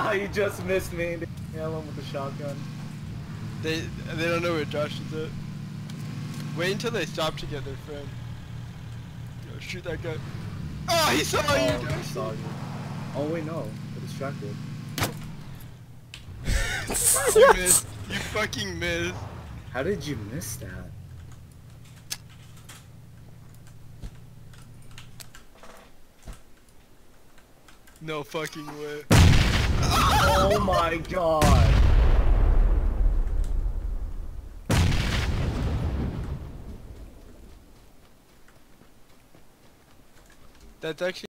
Ah, you just missed me. Nail him with the shotgun. They don't know where Josh is at. Wait until they stop to get their friend. Yo, shoot that guy. Oh, he saw you, Oh, Josh. he saw you. Oh wait, no. They're distracted. You missed. You fucking missed. How did you miss that? No fucking way. Oh my god. That's actually